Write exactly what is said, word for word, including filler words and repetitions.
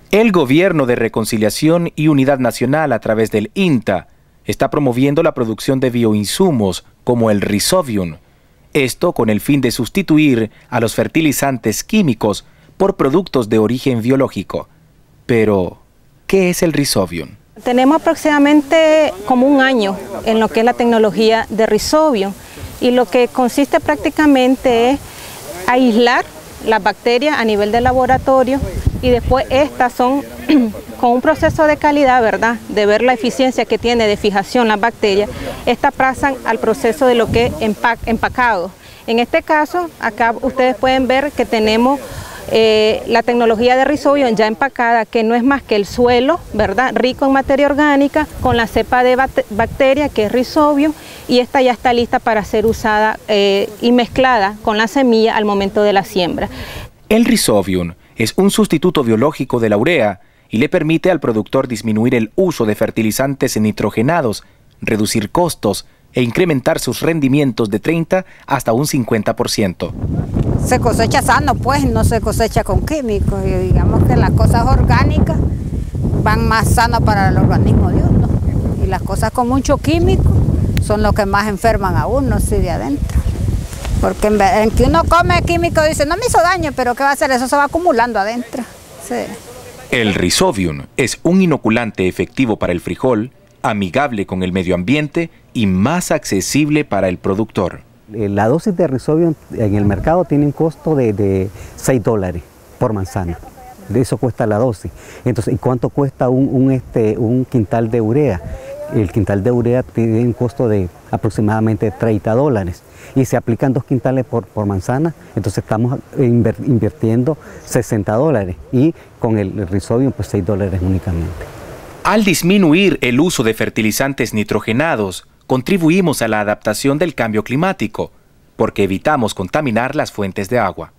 El Gobierno de Reconciliación y Unidad Nacional, a través del INTA, está promoviendo la producción de bioinsumos como el Rhizobium. Esto con el fin de sustituir a los fertilizantes químicos por productos de origen biológico. Pero, ¿qué es el Rhizobium? Tenemos aproximadamente como un año en lo que es la tecnología de Rhizobium, y lo que consiste prácticamente es aislar las bacterias a nivel de laboratorio, y después estas son con un proceso de calidad, ¿verdad?, de ver la eficiencia que tiene de fijación las bacterias. Estas pasan al proceso de lo que es empac empacado. En este caso, acá ustedes pueden ver que tenemos eh, la tecnología de Rhizobium ya empacada, que no es más que el suelo, ¿verdad?, rico en materia orgánica, con la cepa de bacteria que es Rhizobium, y esta ya está lista para ser usada eh, y mezclada con la semilla al momento de la siembra. El Rhizobium es un sustituto biológico de la urea y le permite al productor disminuir el uso de fertilizantes nitrogenados, reducir costos e incrementar sus rendimientos de treinta hasta un cincuenta por ciento. Se cosecha sano, pues, no se cosecha con químicos, y digamos que las cosas orgánicas van más sanas para el organismo de uno, y las cosas con mucho químico son los que más enferman a uno, sí, de adentro. Porque en, en que uno come químico dice, no me hizo daño, pero ¿qué va a hacer? Eso se va acumulando adentro. Sí. El Rhizobium es un inoculante efectivo para el frijol, amigable con el medio ambiente y más accesible para el productor. La dosis de Rhizobium en el mercado tiene un costo de, de seis dólares por manzana. De eso cuesta la dosis. Entonces, ¿y cuánto cuesta un, un, este, un quintal de urea? El quintal de urea tiene un costo de aproximadamente treinta dólares. Y se aplican dos quintales por, por manzana, entonces estamos invirtiendo sesenta dólares, y con el Rhizobium pues seis dólares únicamente. Al disminuir el uso de fertilizantes nitrogenados, contribuimos a la adaptación del cambio climático, porque evitamos contaminar las fuentes de agua.